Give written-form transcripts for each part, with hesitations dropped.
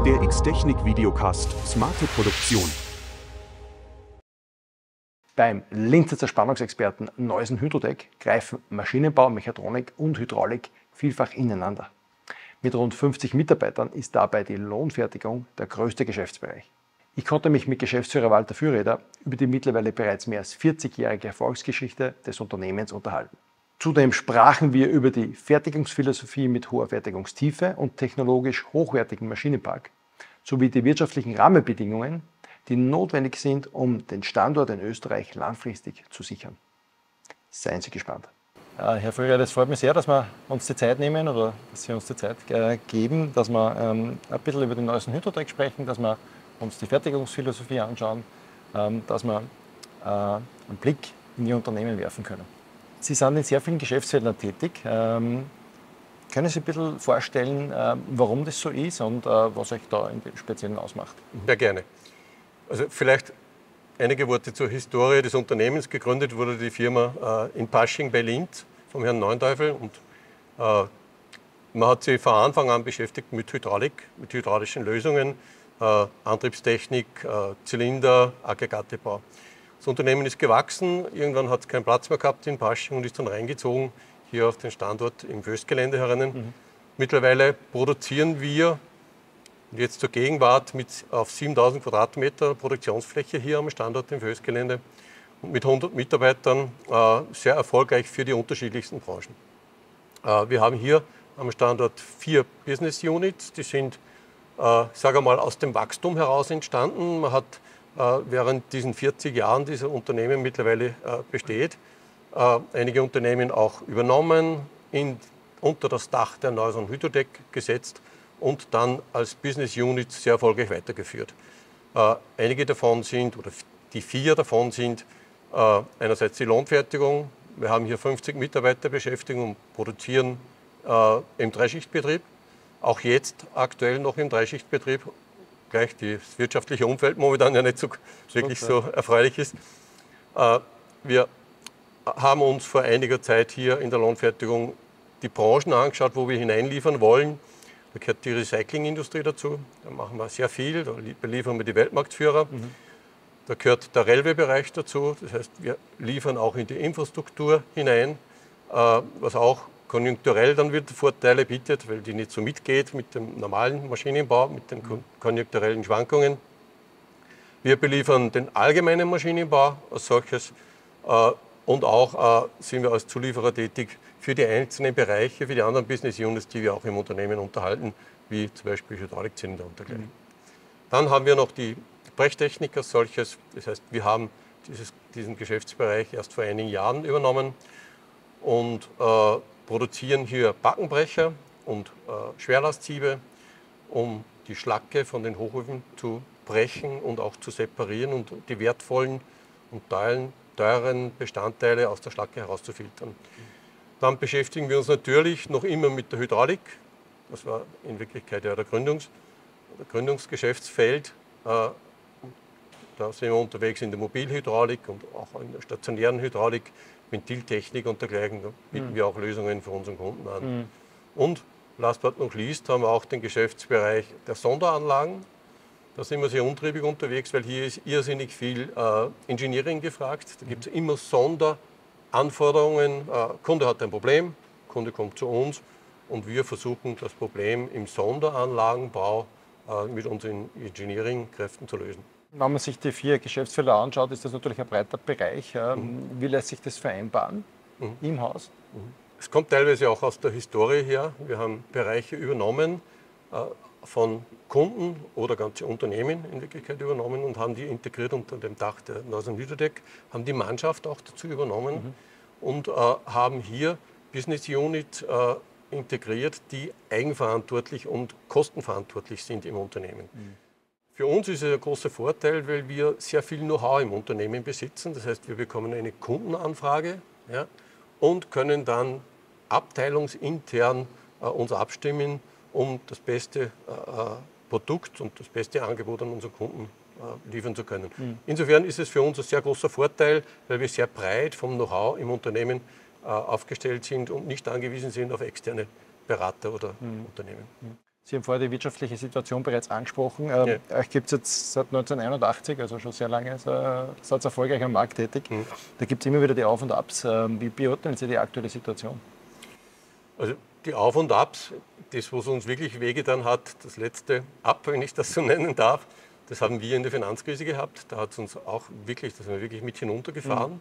Der X-Technik Videocast Smarte Produktion. Beim Linzer Zerspannungsexperten Neusen Hydrotec greifen Maschinenbau, Mechatronik und Hydraulik vielfach ineinander. Mit rund 50 Mitarbeitern ist dabei die Lohnfertigung der größte Geschäftsbereich. Ich konnte mich mit Geschäftsführer Walter Fürreder über die mittlerweile bereits mehr als 40-jährige Erfolgsgeschichte des Unternehmens unterhalten. Zudem sprachen wir über die Fertigungsphilosophie mit hoher Fertigungstiefe und technologisch hochwertigen Maschinenpark sowie die wirtschaftlichen Rahmenbedingungen, die notwendig sind, um den Standort in Österreich langfristig zu sichern. Seien Sie gespannt. Herr Fürreder, es freut mich sehr, dass wir uns die Zeit nehmen oder dass Sie uns die Zeit geben, dass wir ein bisschen über den Neusen Hydrotec sprechen, dass wir uns die Fertigungsphilosophie anschauen, dass wir einen Blick in Ihr Unternehmen werfen können. Sie sind in sehr vielen Geschäftsfeldern tätig. Können Sie sich ein bisschen vorstellen, warum das so ist und was euch da im Speziellen ausmacht? Sehr gerne. Also vielleicht einige Worte zur Historie des Unternehmens. Gegründet wurde die Firma in Pasching bei Linz vom Herrn Neunteufel. Und man hat sich von Anfang an beschäftigt mit Hydraulik, mit hydraulischen Lösungen, Antriebstechnik, Zylinder, Aggregatebau. Das Unternehmen ist gewachsen, irgendwann hat es keinen Platz mehr gehabt in Pasching und ist dann reingezogen hier auf den Standort im Föstgelände herinnen. Mittlerweile produzieren wir jetzt zur Gegenwart auf 7000 Quadratmeter Produktionsfläche hier am Standort im Föstgelände und mit 100 Mitarbeitern sehr erfolgreich für die unterschiedlichsten Branchen. Wir haben hier am Standort 4 Business Units, die sind, sage mal, aus dem Wachstum heraus entstanden. Man hat während diesen 40 Jahren dieser Unternehmen mittlerweile besteht, einige Unternehmen auch übernommen, unter das Dach der Neusen Hydrotec gesetzt und dann als Business Unit sehr erfolgreich weitergeführt. Einige davon sind, oder die 4 davon sind, einerseits die Lohnfertigung. Wir haben hier 50 Mitarbeiter beschäftigt und produzieren im Dreischichtbetrieb. Auch jetzt aktuell noch im Dreischichtbetrieb, gleich das wirtschaftliche Umfeld momentan ja nicht so wirklich so erfreulich ist. Wir haben uns vor einiger Zeit hier in der Lohnfertigung die Branchen angeschaut, wo wir hineinliefern wollen. Da gehört die Recyclingindustrie dazu, da machen wir sehr viel, da beliefern wir die Weltmarktführer. Da gehört der Railway-Bereich dazu, das heißt, wir liefern auch in die Infrastruktur hinein, was auch konjunkturell dann wieder Vorteile bietet, weil die nicht so mitgeht mit dem normalen Maschinenbau, mit den konjunkturellen Schwankungen. Wir beliefern den allgemeinen Maschinenbau als solches und auch sind wir als Zulieferer tätig für die einzelnen Bereiche, für die anderen Business Units, die wir auch im Unternehmen unterhalten, wie zum Beispiel Hydraulikzylinder und dergleichen. Dann haben wir noch die Brechtechnik als solches, das heißt, wir haben diesen Geschäftsbereich erst vor einigen Jahren übernommen und produzieren hier Backenbrecher und Schwerlastsiebe, um die Schlacke von den Hochöfen zu brechen und auch zu separieren und die wertvollen und teuren Bestandteile aus der Schlacke herauszufiltern. Dann beschäftigen wir uns natürlich noch immer mit der Hydraulik. Das war in Wirklichkeit ja der Gründungsgeschäftsfeld. Da sind wir unterwegs in der Mobilhydraulik und auch in der stationären Hydraulik, Ventiltechnik und dergleichen. Da bieten wir auch Lösungen für unseren Kunden an. Und last but not least haben wir auch den Geschäftsbereich der Sonderanlagen. Da sind wir sehr umtriebig unterwegs, weil hier ist irrsinnig viel Engineering gefragt. Da gibt es immer Sonderanforderungen. Kunde hat ein Problem, Kunde kommt zu uns und wir versuchen das Problem im Sonderanlagenbau mit unseren Engineering-Kräften zu lösen. Wenn man sich die 4 Geschäftsfelder anschaut, ist das natürlich ein breiter Bereich. Wie lässt sich das vereinbaren im Haus? Es kommt teilweise auch aus der Historie her. Wir haben Bereiche übernommen, von Kunden oder ganze Unternehmen in Wirklichkeit übernommen und haben die integriert unter dem Dach der Neusen Hydrotec, haben die Mannschaft auch dazu übernommen und haben hier Business Unit integriert, die eigenverantwortlich und kostenverantwortlich sind im Unternehmen. Für uns ist es ein großer Vorteil, weil wir sehr viel Know-how im Unternehmen besitzen. Das heißt, wir bekommen eine Kundenanfrage, ja, und können dann abteilungsintern uns abstimmen, um das beste Produkt und das beste Angebot an unsere Kunden liefern zu können. Insofern ist es für uns ein sehr großer Vorteil, weil wir sehr breit vom Know-how im Unternehmen aufgestellt sind und nicht angewiesen sind auf externe Berater oder Unternehmen. Sie haben vorher die wirtschaftliche Situation bereits angesprochen. Ja. Euch gibt es jetzt seit 1981, also schon sehr lange, seid erfolgreich am Markt tätig. Da gibt es immer wieder die Auf und Abs. Wie beurteilen Sie die aktuelle Situation? Also die Auf und Abs, das, was uns wirklich wehgetan hat, das letzte Ab, wenn ich das so nennen darf, das haben wir in der Finanzkrise gehabt. Da hat es uns auch wirklich, da sind wir wirklich mit hinuntergefahren.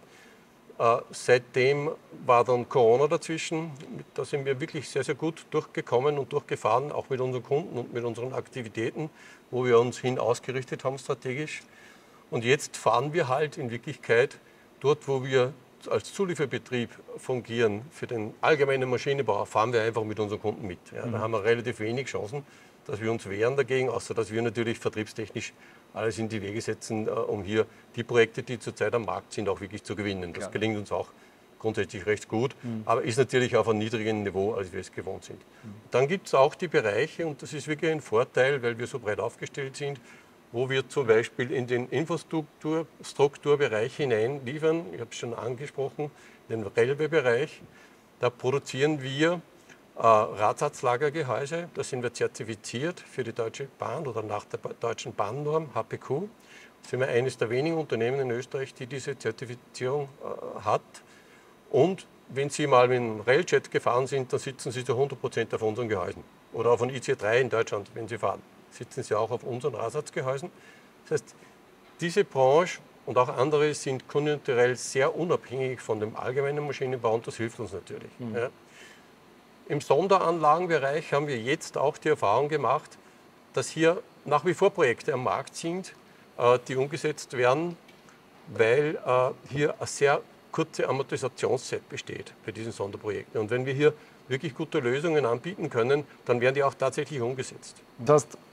Seitdem war dann Corona dazwischen. Da sind wir wirklich sehr, sehr gut durchgekommen und durchgefahren, auch mit unseren Kunden und mit unseren Aktivitäten, wo wir uns hin ausgerichtet haben strategisch. Und jetzt fahren wir halt in Wirklichkeit dort, wo wir als Zulieferbetrieb fungieren für den allgemeinen Maschinenbau, fahren wir einfach mit unseren Kunden mit. Ja, da haben wir relativ wenig Chancen, dass wir uns wehren dagegen, außer dass wir natürlich vertriebstechnisch alles in die Wege setzen, um hier die Projekte, die zurzeit am Markt sind, auch wirklich zu gewinnen. Das gelingt uns auch grundsätzlich recht gut, aber ist natürlich auf einem niedrigen Niveau, als wir es gewohnt sind. Dann gibt es auch die Bereiche, und das ist wirklich ein Vorteil, weil wir so breit aufgestellt sind, wo wir zum Beispiel in den Infrastrukturbereich hinein liefern. Ich habe es schon angesprochen, den Railway-Bereich. Da produzieren wir Radsatzlagergehäuse. Da sind wir zertifiziert für die Deutsche Bahn oder nach der deutschen Bahnnorm HPQ. Da sind wir eines der wenigen Unternehmen in Österreich, die diese Zertifizierung hat. Und wenn Sie mal mit einem Railjet gefahren sind, dann sitzen Sie zu 100% auf unseren Gehäusen. Oder auf einem IC3 in Deutschland, wenn Sie fahren, sitzen Sie auch auf unseren Radsatzgehäusen. Das heißt, diese Branche und auch andere sind konjunkturell sehr unabhängig von dem allgemeinen Maschinenbau und das hilft uns natürlich. Ja. Im Sonderanlagenbereich haben wir jetzt auch die Erfahrung gemacht, dass hier nach wie vor Projekte am Markt sind, die umgesetzt werden, weil hier eine sehr kurze Amortisationszeit besteht bei diesen Sonderprojekten. Und wenn wir hier wirklich gute Lösungen anbieten können, dann werden die auch tatsächlich umgesetzt. Das heißt,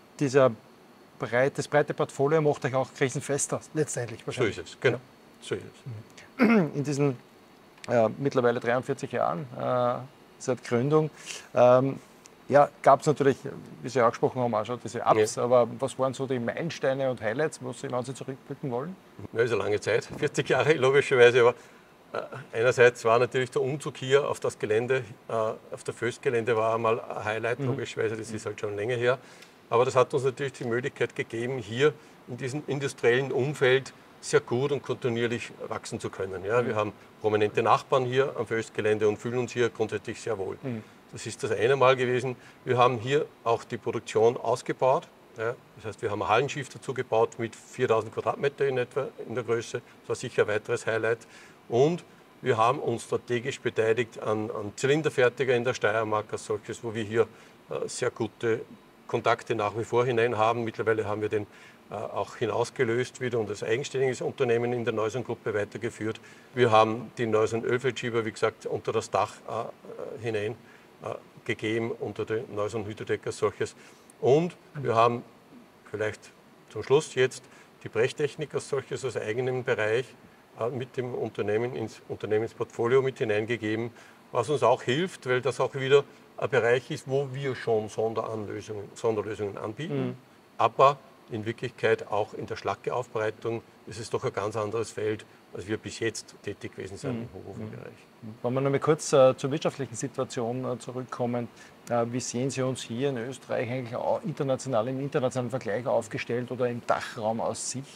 das breite Portfolio macht euch auch krisenfester letztendlich wahrscheinlich. So ist es, genau. Ja. So ist es. In diesen mittlerweile 43 Jahren seit Gründung gab es natürlich, wie Sie auch gesprochen haben, auch schon diese Ups, aber was waren so die Meilensteine und Highlights, wenn Sie zurückblicken wollen? Ja, ist eine lange Zeit, 40 Jahre logischerweise, aber einerseits war natürlich der Umzug hier auf das Gelände, auf der Föst-Gelände war einmal ein Highlight, logischerweise, das ist halt schon länger her. Aber das hat uns natürlich die Möglichkeit gegeben, hier in diesem industriellen Umfeld sehr gut und kontinuierlich wachsen zu können. Ja, wir haben prominente Nachbarn hier am Föst-Gelände und fühlen uns hier grundsätzlich sehr wohl. Das ist das eine Mal gewesen. Wir haben hier auch die Produktion ausgebaut. Ja, das heißt, wir haben ein Hallenschiff dazu gebaut mit 4000 Quadratmeter in etwa in der Größe. Das war sicher ein weiteres Highlight. Und wir haben uns strategisch beteiligt an Zylinderfertiger in der Steiermark als solches, wo wir hier sehr gute Kontakte nach wie vor hinein haben. Mittlerweile haben wir den auch hinausgelöst wieder und als eigenständiges Unternehmen in der Neuson-Gruppe weitergeführt. Wir haben die Neuson Ölfeldschieber, wie gesagt, unter das Dach hinein gegeben, unter den Neuson Hydrotec als solches. Und wir haben vielleicht zum Schluss jetzt die Brechtechnik als solches als eigenen Bereich mit dem Unternehmen ins Unternehmensportfolio mit hineingegeben, was uns auch hilft, weil das auch wieder ein Bereich ist, wo wir schon Sonderlösungen anbieten, aber in Wirklichkeit auch in der Schlackeaufbereitung ist es doch ein ganz anderes Feld, als wir bis jetzt tätig gewesen sind im Hochofenbereich. Wenn wir noch mal kurz zur wirtschaftlichen Situation zurückkommen, wie sehen Sie uns hier in Österreich eigentlich auch im internationalen Vergleich aufgestellt oder im Dachraum aus sich?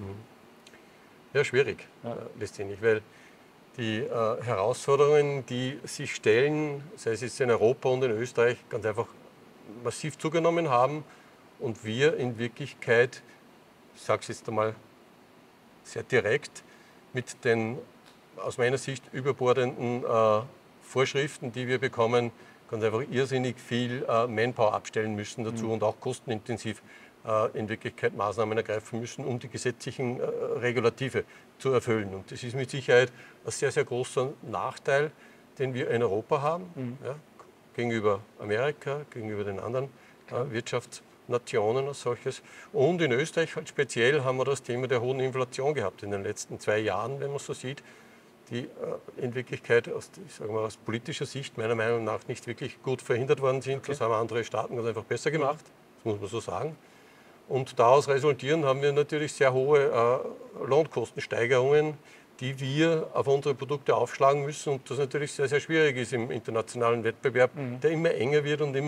Ja, schwierig letztendlich, weil die Herausforderungen, die sich stellen, sei es jetzt in Europa und in Österreich, ganz einfach massiv zugenommen haben und wir in Wirklichkeit, ich sage es jetzt einmal sehr direkt, mit den aus meiner Sicht überbordenden Vorschriften, die wir bekommen, ganz einfach irrsinnig viel Manpower abstellen müssen dazu und auch kostenintensiv in Wirklichkeit Maßnahmen ergreifen müssen, um die gesetzlichen Regulative zu erfüllen. Und das ist mit Sicherheit ein sehr, sehr großer Nachteil, den wir in Europa haben, ja, gegenüber Amerika, gegenüber den anderen Wirtschaftsnationen als solches. Und in Österreich halt speziell haben wir das Thema der hohen Inflation gehabt in den letzten 2 Jahren, wenn man so sieht, die in Wirklichkeit aus politischer Sicht meiner Meinung nach nicht wirklich gut verhindert worden sind. Das haben andere Staaten ganz einfach besser gemacht, das muss man so sagen. Und daraus resultieren haben wir natürlich sehr hohe Lohnkostensteigerungen, die wir auf unsere Produkte aufschlagen müssen und das natürlich sehr, sehr schwierig ist im internationalen Wettbewerb, der immer enger wird und immer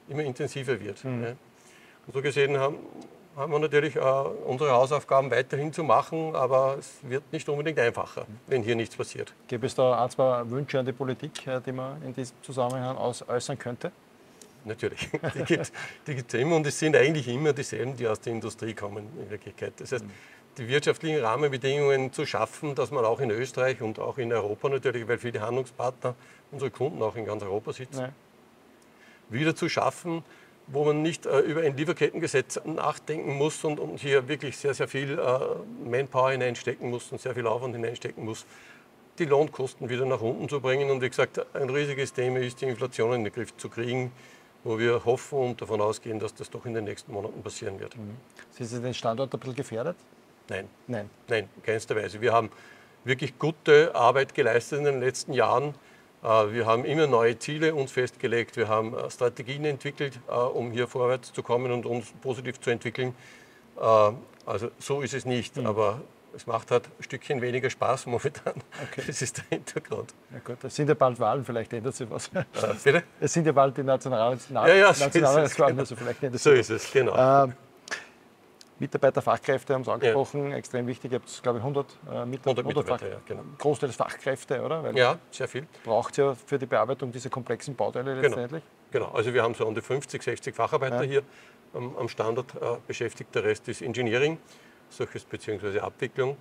immer intensiver wird. Ja. Und so gesehen haben wir natürlich unsere Hausaufgaben weiterhin zu machen, aber es wird nicht unbedingt einfacher, wenn hier nichts passiert. Gäbe es da ein, zwei Wünsche an die Politik, die man in diesem Zusammenhang äußern könnte? Natürlich, die gibt es immer und es sind eigentlich immer dieselben, die aus der Industrie kommen in Wirklichkeit. Das heißt, die wirtschaftlichen Rahmenbedingungen zu schaffen, dass man auch in Österreich und auch in Europa natürlich, weil viele Handlungspartner, unsere Kunden auch in ganz Europa sitzen, wieder zu schaffen, wo man nicht über ein Lieferkettengesetz nachdenken muss und hier wirklich sehr, sehr viel Manpower hineinstecken muss und sehr viel Aufwand hineinstecken muss, die Lohnkosten wieder nach unten zu bringen. Und wie gesagt, ein riesiges Thema ist, die Inflation in den Griff zu kriegen, wo wir hoffen und davon ausgehen, dass das doch in den nächsten Monaten passieren wird. Sind Sie den Standort ein bisschen gefährdet? Nein. Nein. Nein, in keinster Weise. Wir haben wirklich gute Arbeit geleistet in den letzten Jahren. Wir haben immer neue Ziele uns festgelegt. Wir haben Strategien entwickelt, um hier vorwärts zu kommen und uns positiv zu entwickeln. Also so ist es nicht, aber es macht halt ein Stückchen weniger Spaß momentan. Okay. Das ist der Hintergrund. Ja gut, es sind ja bald Wahlen, vielleicht ändert sich was. Bitte? Es sind ja bald die Nationalratswahlen, also vielleicht ändert sich was. So ist es, genau. Mitarbeiter, Fachkräfte haben Sie angesprochen, extrem wichtig. Ihr habt, glaube ich, 100 Mitarbeiter, ja, genau. Großteils Fachkräfte, oder? Weil ja, sehr viel. Braucht es ja für die Bearbeitung dieser komplexen Bauteile letztendlich? Genau, also wir haben so um die 50, 60 Facharbeiter hier am Standort beschäftigt. Der Rest ist Engineering, solches bzw. Abwicklung.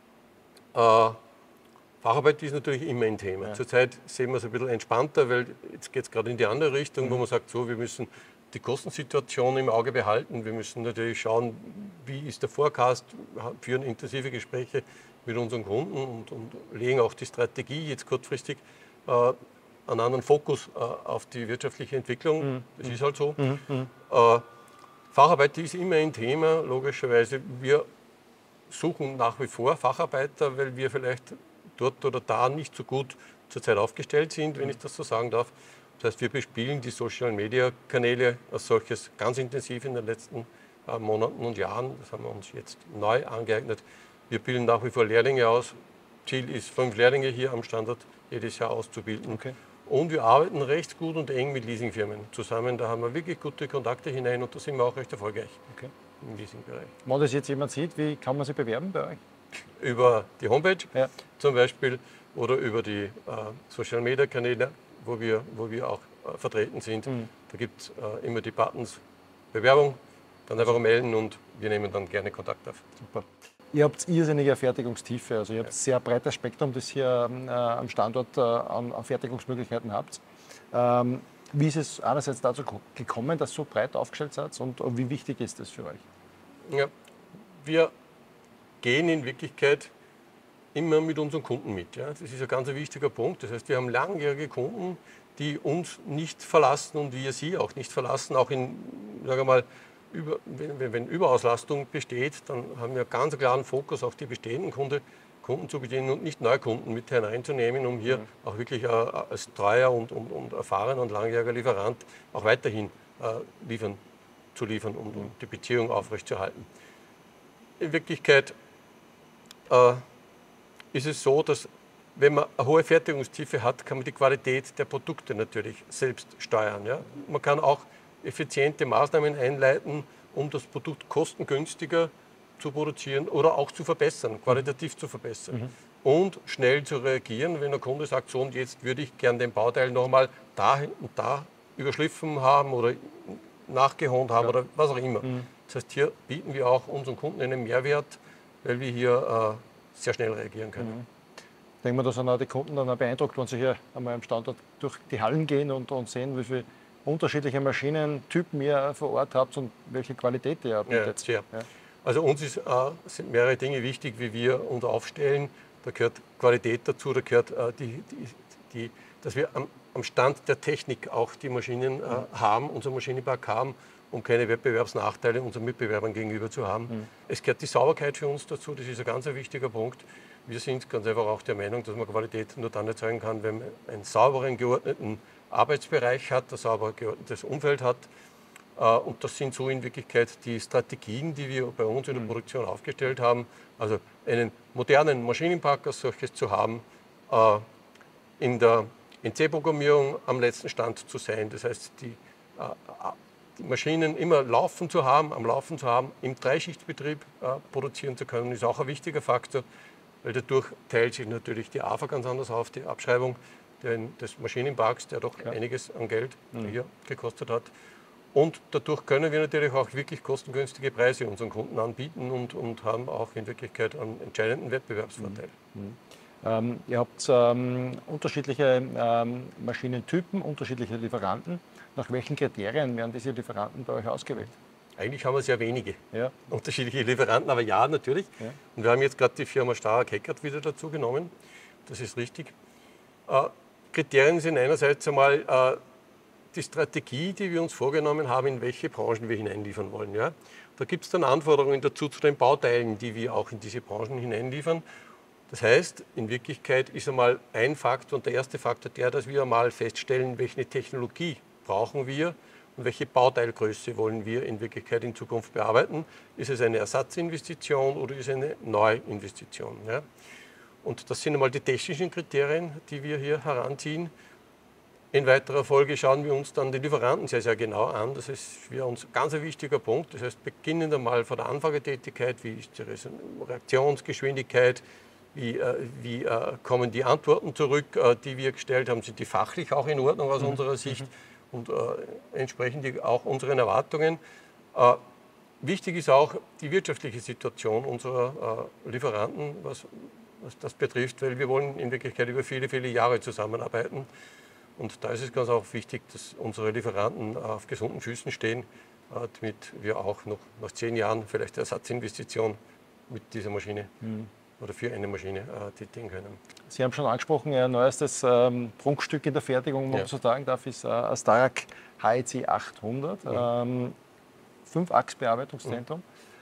Facharbeit ist natürlich immer ein Thema. Ja. Zurzeit sehen wir es ein bisschen entspannter, weil jetzt geht es gerade in die andere Richtung, wo man sagt, so, wir müssen die Kostensituation im Auge behalten. Wir müssen natürlich schauen, wie ist der Forecast, führen intensive Gespräche mit unseren Kunden und legen auch die Strategie jetzt kurzfristig einen anderen Fokus auf die wirtschaftliche Entwicklung. Das ist halt so. Facharbeit ist immer ein Thema, logischerweise. Wir suchen nach wie vor Facharbeiter, weil wir vielleicht dort oder da nicht so gut zurzeit aufgestellt sind, wenn ich das so sagen darf. Das heißt, wir bespielen die Social-Media-Kanäle als solches ganz intensiv in den letzten Monaten und Jahren. Das haben wir uns jetzt neu angeeignet. Wir bilden nach wie vor Lehrlinge aus. Ziel ist, 5 Lehrlinge hier am Standort jedes Jahr auszubilden. Okay. Und wir arbeiten recht gut und eng mit Leasingfirmen zusammen. Da haben wir wirklich gute Kontakte hinein und da sind wir auch recht erfolgreich im Leasingbereich. Wenn das jetzt jemand sieht, wie kann man sich bewerben bei euch? Über die Homepage zum Beispiel oder über die Social-Media-Kanäle, wo wir auch vertreten sind. Da gibt es immer die Buttons Bewerbung, dann einfach melden und wir nehmen dann gerne Kontakt auf. Super. Ihr habt irrsinnige Fertigungstiefe, also ihr habt ein sehr breites Spektrum, das ihr am Standort an Fertigungsmöglichkeiten habt. Wie ist es einerseits dazu gekommen, dass ihr so breit aufgestellt seid und wie wichtig ist das für euch? Ja, wir gehen in Wirklichkeit immer mit unseren Kunden mit. Ja. Das ist ein ganz wichtiger Punkt. Das heißt, wir haben langjährige Kunden, die uns nicht verlassen und wir sie auch nicht verlassen. Auch in, sagen wir mal, wenn Überauslastung besteht, dann haben wir ganz klaren Fokus, auch die bestehenden Kunden zu bedienen und nicht Neukunden mit hineinzunehmen, um hier auch wirklich als treuer und erfahrener und langjähriger Lieferant auch weiterhin zu liefern, um die Beziehung aufrechtzuerhalten. In Wirklichkeit ist es so, dass wenn man eine hohe Fertigungstiefe hat, kann man die Qualität der Produkte natürlich selbst steuern. Ja? Man kann auch effiziente Maßnahmen einleiten, um das Produkt kostengünstiger zu produzieren oder auch zu verbessern, qualitativ zu verbessern. Und schnell zu reagieren, wenn der Kunde sagt, so und jetzt würde ich gern den Bauteil nochmal da und da überschliffen haben oder nachgeholt haben oder was auch immer. Das heißt, hier bieten wir auch unseren Kunden einen Mehrwert, weil wir hier sehr schnell reagieren können. Ich denke mal, da sind auch die Kunden dann auch beeindruckt, wenn sie hier einmal am Standort durch die Hallen gehen und sehen, wie viele unterschiedliche Maschinentypen ihr vor Ort habt und welche Qualität ihr habt. Ja, sehr. Ja. Also uns sind mehrere Dinge wichtig, wie wir uns aufstellen. Da gehört Qualität dazu, da gehört dass wir am Stand der Technik auch die Maschinen haben, unser Maschinenpark haben, um keine Wettbewerbsnachteile unseren Mitbewerbern gegenüber zu haben. Es gehört die Sauberkeit für uns dazu, das ist ein ganz wichtiger Punkt. Wir sind ganz einfach auch der Meinung, dass man Qualität nur dann erzeugen kann, wenn man einen sauberen, geordneten Arbeitsbereich hat, ein sauber geordnetes Umfeld hat. Und das sind so in Wirklichkeit die Strategien, die wir bei uns in der Produktion aufgestellt haben. Also einen modernen Maschinenpark als solches zu haben, in der NC-Programmierung am letzten Stand zu sein. Das heißt, die die Maschinen immer am Laufen zu haben, im Dreischichtsbetrieb produzieren zu können, ist auch ein wichtiger Faktor, weil dadurch teilt sich natürlich die AFA ganz anders auf, die Abschreibung des Maschinenparks, der doch einiges an Geld hier gekostet hat. Und dadurch können wir natürlich auch wirklich kostengünstige Preise unseren Kunden anbieten und haben auch in Wirklichkeit einen entscheidenden Wettbewerbsvorteil. Ihr habt unterschiedliche Maschinentypen, unterschiedliche Lieferanten. Nach welchen Kriterien werden diese Lieferanten bei euch ausgewählt? Eigentlich haben wir sehr wenige Ja. unterschiedliche Lieferanten, aber ja, natürlich. Ja. Und wir haben jetzt gerade die Firma Starrag-Heckert wieder dazu genommen. Das ist richtig. Kriterien sind einerseits einmal die Strategie, die wir uns vorgenommen haben, in welche Branchen wir hineinliefern wollen. Ja? Da gibt es dann Anforderungen dazu zu den Bauteilen, die wir auch in diese Branchen hineinliefern. Das heißt, in Wirklichkeit ist einmal ein Faktor und der erste Faktor der, dass wir einmal feststellen, welche Technologie brauchen wir und welche Bauteilgröße wollen wir in Wirklichkeit in Zukunft bearbeiten. Ist es eine Ersatzinvestition oder ist es eine Neuinvestition? Ja? Und das sind einmal die technischen Kriterien, die wir hier heranziehen. In weiterer Folge schauen wir uns dann die Lieferanten sehr, sehr genau an. Das ist für uns ein ganz wichtiger Punkt. Das heißt, beginnend einmal von der Anfragetätigkeit, wie ist die Reaktionsgeschwindigkeit, wie kommen die Antworten zurück, die wir gestellt haben, sind die fachlich auch in Ordnung aus unserer Sicht und entsprechen die auch unseren Erwartungen. Wichtig ist auch die wirtschaftliche Situation unserer Lieferanten, was das betrifft, weil wir wollen in Wirklichkeit über viele, viele Jahre zusammenarbeiten. Und da ist es ganz auch wichtig, dass unsere Lieferanten auf gesunden Füßen stehen, damit wir auch noch nach 10 Jahren vielleicht Ersatzinvestition mit dieser Maschine oder für eine Maschine tätigen können. Sie haben schon angesprochen, Ihr neuestes Prunkstück in der Fertigung, wenn man so sagen darf, ist ein Starrag HEC 800, 5-Achs-Bearbeitungszentrum.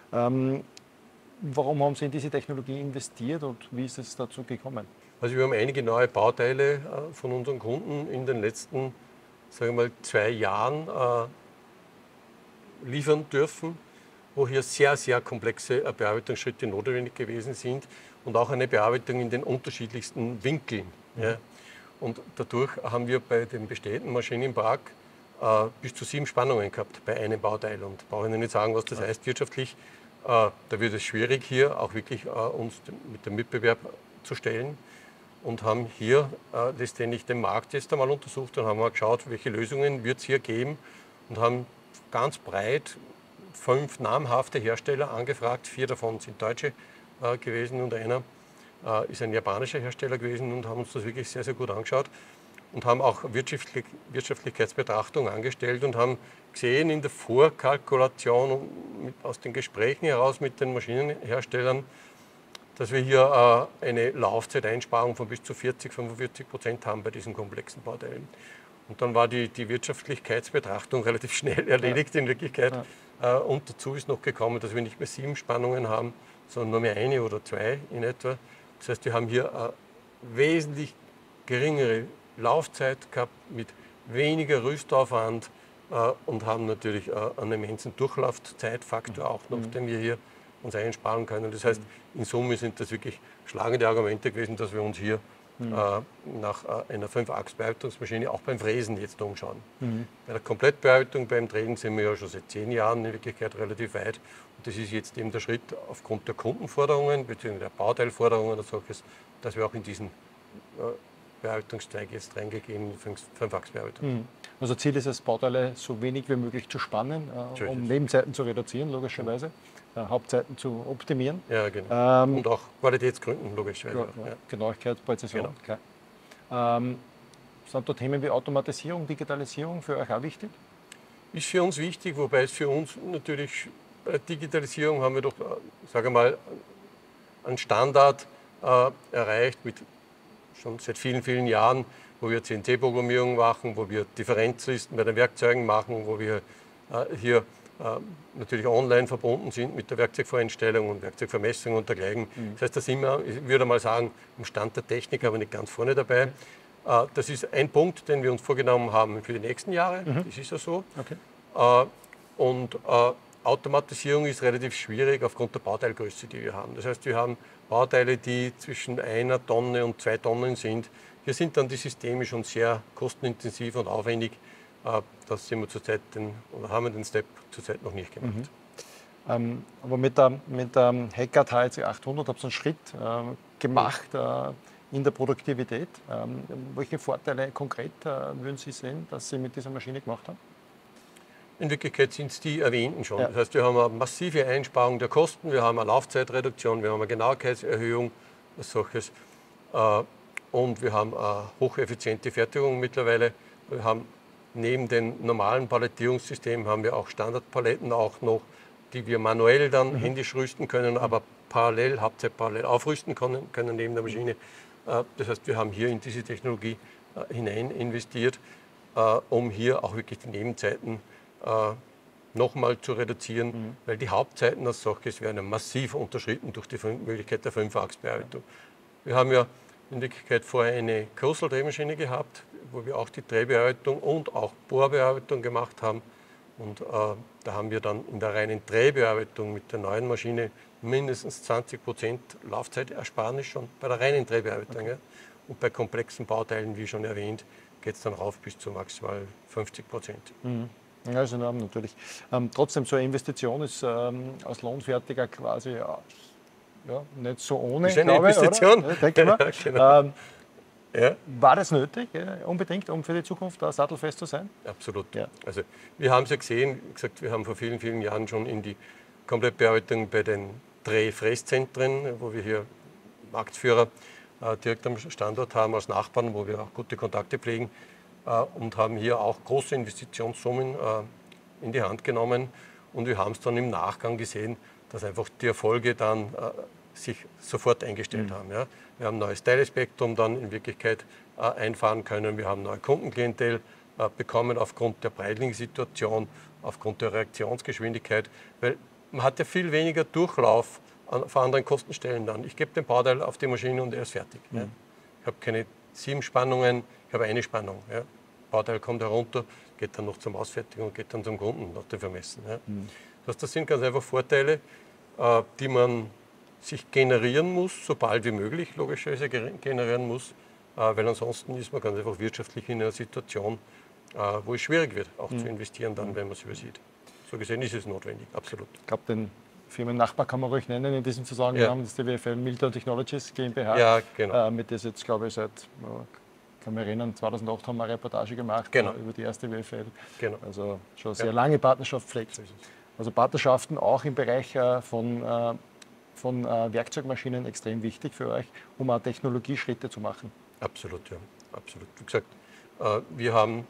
Warum haben Sie in diese Technologie investiert und wie ist es dazu gekommen? Also wir haben einige neue Bauteile von unseren Kunden in den letzten, sagen wir mal, 2 Jahren liefern dürfen, wo hier sehr, sehr komplexe Bearbeitungsschritte notwendig gewesen sind und auch eine Bearbeitung in den unterschiedlichsten Winkeln. Ja. Und dadurch haben wir bei dem bestehenden Maschinenpark bis zu 7 Spannungen gehabt bei einem Bauteil. Und brauche ich Ihnen nicht sagen, was das heißt wirtschaftlich. Da wird es schwierig, hier auch wirklich uns mit dem Mitbewerb zu stellen. Und haben hier letztendlich den Markt jetzt einmal untersucht und haben mal geschaut, welche Lösungen wird es hier geben und haben ganz breit 5 namhafte Hersteller angefragt. 4 davon sind Deutsche gewesen und einer ist ein japanischer Hersteller gewesen und haben uns das wirklich sehr, sehr gut angeschaut und haben auch Wirtschaftlichkeitsbetrachtung angestellt und haben gesehen in der Vorkalkulation und aus den Gesprächen heraus mit den Maschinenherstellern, dass wir hier eine Laufzeiteinsparung von bis zu 40–45% haben bei diesen komplexen Bauteilen. Und dann war die Wirtschaftlichkeitsbetrachtung relativ schnell erledigt in Wirklichkeit. Und dazu ist noch gekommen, dass wir nicht mehr 7 Spannungen haben, sondern nur mehr 1 oder 2 in etwa. Das heißt, wir haben hier wesentlich geringere Laufzeit gehabt mit weniger Rüstaufwand und haben natürlich einen immensen Durchlaufzeitfaktor auch noch, den wir hier uns einsparen können. Das heißt, in Summe sind das wirklich schlagende Argumente gewesen, dass wir uns hier nach einer 5-Achs-Bearbeitungsmaschine auch beim Fräsen jetzt umschauen. Bei der Komplettbearbeitung, beim Drehen sind wir ja schon seit 10 Jahren in Wirklichkeit relativ weit. Und das ist jetzt eben der Schritt aufgrund der Kundenforderungen bzw. der Bauteilforderungen oder solches, dass wir auch in diesen Bearbeitungszweig jetzt reingegeben, 5-Achs-Bearbeitung. Also Ziel ist es, Bauteile so wenig wie möglich zu spannen, um Nebenseiten zu reduzieren, logischerweise, Hauptseiten zu optimieren. Ja, genau. Und auch Qualitätsgründen, logischerweise. Ja. Genauigkeit, Präzision, genau. Klar. Sind da Themen wie Automatisierung, Digitalisierung für euch auch wichtig? Ist für uns wichtig, wobei es für uns natürlich bei der Digitalisierung haben wir doch, sage mal, einen Standard erreicht mit schon seit vielen, vielen Jahren, wo wir CNC-Programmierung machen, wo wir Differenzlisten bei den Werkzeugen machen, wo wir hier natürlich online verbunden sind mit der Werkzeugvoreinstellung und Werkzeugvermessung und dergleichen. Das heißt, da sind wir, ich würde mal sagen, im Stand der Technik, aber nicht ganz vorne dabei. Das ist ein Punkt, den wir uns vorgenommen haben für die nächsten Jahre. Das ist ja so. Okay. Und Automatisierung ist relativ schwierig aufgrund der Bauteilgröße, die wir haben. Das heißt, wir haben Bauteile, die zwischen 1 Tonne und 2 Tonnen sind. Hier sind dann die Systeme schon sehr kostenintensiv und aufwendig. Das sind wir zurzeit oder haben wir den Step zurzeit noch nicht gemacht. Aber mit der Heckert HLC 800 habt ihr einen Schritt gemacht in der Produktivität. Welche Vorteile konkret würden Sie sehen, dass Sie mit dieser Maschine gemacht haben? In Wirklichkeit sind es die erwähnten schon. Ja. Das heißt, wir haben eine massive Einsparung der Kosten, wir haben eine Laufzeitreduktion, wir haben eine Genauigkeitserhöhung als solches und wir haben eine hocheffiziente Fertigung mittlerweile. Wir haben neben dem normalen Palettierungssystem haben wir auch Standardpaletten auch noch, die wir manuell dann händisch rüsten können, aber halbzeitparallel aufrüsten können neben der Maschine. Das heißt, wir haben hier in diese Technologie hinein investiert, um hier auch wirklich die Nebenzeiten nochmal zu reduzieren, weil die Hauptzeiten als solches werden massiv unterschritten durch die Möglichkeit der Fünfachsbearbeitung. Wir haben ja in Wirklichkeit vorher eine Coastal-Drehmaschine gehabt, wo wir auch die Drehbearbeitung und auch Bohrbearbeitung gemacht haben. Und da haben wir dann in der reinen Drehbearbeitung mit der neuen Maschine mindestens 20% Laufzeitersparnis schon bei der reinen Drehbearbeitung. Ja. Und bei komplexen Bauteilen, wie schon erwähnt, geht es dann rauf bis zu maximal 50%. Ja, ist enorm natürlich. Trotzdem, so eine Investition ist als Lohnfertiger quasi nicht so ohne. Ist eine Investition. Oder? Denke mal. Ja, genau. War das nötig, unbedingt, um für die Zukunft sattelfest zu sein? Absolut. Ja. Also, wir haben es ja gesehen, wie gesagt, wir haben vor vielen, vielen Jahren schon in die Komplettbearbeitung bei den Dreh-Fresszentren, wo wir hier Marktführer direkt am Standort haben als Nachbarn, wo wir auch gute Kontakte pflegen und haben hier auch große Investitionssummen in die Hand genommen. Und wir haben es dann im Nachgang gesehen, dass einfach die Erfolge dann sich sofort eingestellt haben. Ja. Wir haben ein neues Teilespektrum dann in Wirklichkeit einfahren können. Wir haben neue Kundenklientel bekommen aufgrund der Breitling-Situation, aufgrund der Reaktionsgeschwindigkeit, weil man hat ja viel weniger Durchlauf auf anderen Kostenstellen dann. Ich gebe den Bauteil auf die Maschine und er ist fertig. Ja. Ich habe keine 7 Spannungen, ich habe eine Spannung. Ja. Bauteil kommt herunter, geht dann noch zur Ausfertigung und geht dann zum Kunden nach dem Vermessen. Ja. Das sind ganz einfach Vorteile, die man sich generieren muss, so bald wie möglich logischerweise generieren muss, weil ansonsten ist man ganz einfach wirtschaftlich in einer Situation, wo es schwierig wird, auch zu investieren dann, wenn man es übersieht. So gesehen ist es notwendig, absolut. Ich glaube, den Firmennachbar kann man ruhig nennen in diesem Zusammenhang, das ist die WFL Military Technologies GmbH. Ja, genau. Mit der jetzt, glaube ich, kann mich erinnern, 2008 haben wir eine Reportage gemacht über die erste WFL. Genau. Also schon sehr lange Partnerschaft pflegt. Also Partnerschaften auch im Bereich von Werkzeugmaschinen extrem wichtig für euch, um auch Technologieschritte zu machen. Absolut, ja. Absolut. Wie gesagt, wir haben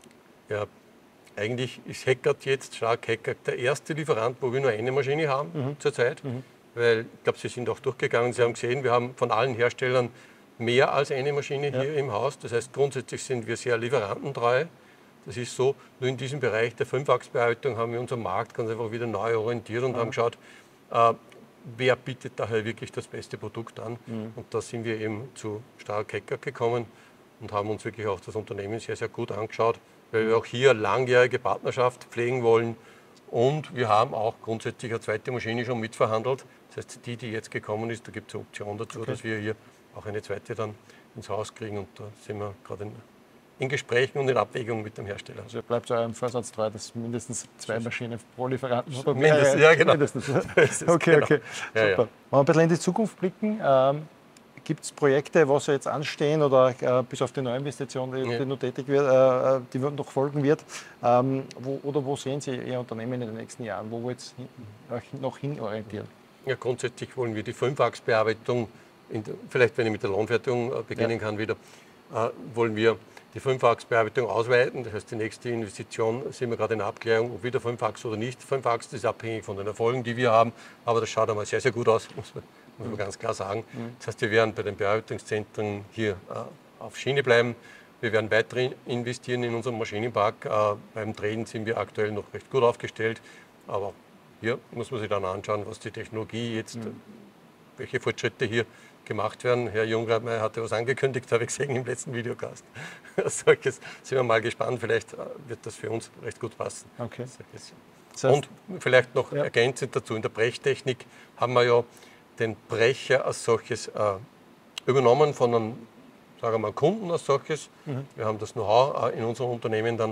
eigentlich ist Heckert jetzt, Stark Heckert, der erste Lieferant, wo wir nur eine Maschine haben zurzeit. Weil ich glaube, Sie sind auch durchgegangen, Sie haben gesehen, wir haben von allen Herstellern mehr als eine Maschine hier im Haus. Das heißt, grundsätzlich sind wir sehr lieferantentreu. Das ist so. Nur in diesem Bereich der Fünfachsbearbeitung haben wir unseren Markt ganz einfach wieder neu orientiert und haben geschaut, wer bietet daher wirklich das beste Produkt an. Und da sind wir eben zu Stark Heckert gekommen und haben uns wirklich auch das Unternehmen sehr, sehr gut angeschaut, weil wir auch hier langjährige Partnerschaft pflegen wollen. Und wir haben auch grundsätzlich eine zweite Maschine schon mitverhandelt. Das heißt, die jetzt gekommen ist, da gibt es eine Option dazu, dass wir hier auch eine zweite dann ins Haus kriegen. Und da sind wir gerade in Gesprächen und in Abwägung mit dem Hersteller. Also ihr bleibt eurem Vorsatz treu, dass mindestens 2 Maschinen pro Lieferanten oder mindestens, ja, genau. Mindestens. Okay, genau. Super. Ja. Wenn wir ein bisschen in die Zukunft blicken, gibt es Projekte, was jetzt anstehen oder bis auf die Neuinvestition, die noch tätig wird, die noch folgen wird? Wo sehen Sie Ihr Unternehmen in den nächsten Jahren? Wo wollt ihr euch noch hinorientieren? Ja, grundsätzlich wollen wir die Fünfachsbearbeitung, vielleicht wenn ich mit der Lohnfertigung beginnen kann wieder, wollen wir die Fünfachsbearbeitung ausweiten. Das heißt, die nächste Investition sind wir gerade in Abklärung, ob wieder Fünfachs oder nicht. Fünfachs, das ist abhängig von den Erfolgen, die wir haben, aber das schaut einmal sehr, sehr gut aus, muss man ganz klar sagen. Das heißt, wir werden bei den Bearbeitungszentren hier auf Schiene bleiben. Wir werden weiter investieren in unseren Maschinenpark. Beim Drehen sind wir aktuell noch recht gut aufgestellt, aber hier muss man sich dann anschauen, was die Technologie jetzt, welche Fortschritte hier gemacht werden. Herr Jungreitmeier hatte was angekündigt, habe ich gesehen im letzten Videocast. Solches sind wir mal gespannt, vielleicht wird das für uns recht gut passen. Okay. Das heißt, und vielleicht noch ergänzend dazu, in der Brechtechnik haben wir ja den Brecher als solches übernommen von einem, sagen wir mal, Kunden als solches. Wir haben das Know-how in unserem Unternehmen dann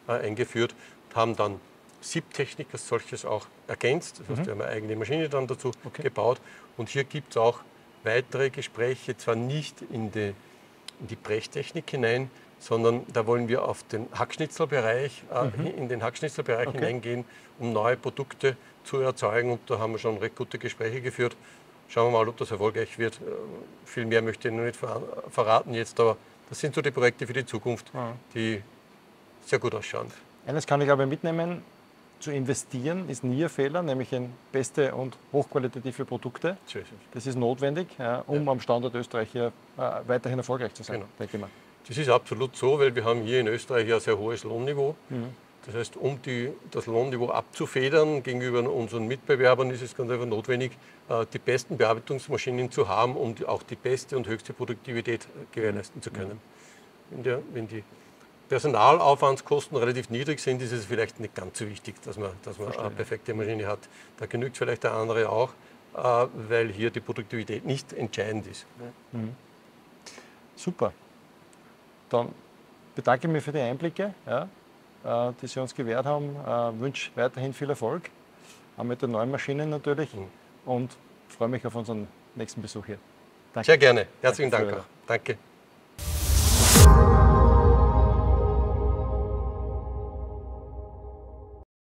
eingeführt und haben dann Siebtechnik als solches auch ergänzt. Das heißt, wir haben eine eigene Maschine dann dazu gebaut. Und hier gibt es auch weitere Gespräche, zwar nicht in die Brechtechnik hinein, sondern da wollen wir auf den Hackschnitzelbereich, in den Hackschnitzelbereich hineingehen, um neue Produkte zu erzeugen. Und da haben wir schon recht gute Gespräche geführt. Schauen wir mal, ob das erfolgreich wird. Viel mehr möchte ich noch nicht verraten jetzt, aber das sind so die Projekte für die Zukunft, die sehr gut ausschauen. Eines kann ich aber mitnehmen, zu investieren ist nie ein Fehler, nämlich in beste und hochqualitative Produkte. So ist es. Das ist notwendig, um am Standort Österreich hier weiterhin erfolgreich zu sein, denke ich mal. Das ist absolut so, weil wir haben hier in Österreich ein sehr hohes Lohnniveau. Das heißt, um das Lohnniveau abzufedern gegenüber unseren Mitbewerbern, ist es ganz einfach notwendig, die besten Bearbeitungsmaschinen zu haben, um auch die beste und höchste Produktivität gewährleisten zu können. Wenn die Personalaufwandskosten relativ niedrig sind, ist es vielleicht nicht ganz so wichtig, dass man eine perfekte Maschine hat. Da genügt vielleicht der andere auch, weil hier die Produktivität nicht entscheidend ist. Super. Dann bedanke ich mich für die Einblicke, die Sie uns gewährt haben. Wünsche weiterhin viel Erfolg, auch mit den neuen Maschinen natürlich, und freue mich auf unseren nächsten Besuch hier. Danke. Sehr gerne. Herzlichen Dank Danke auch. Danke.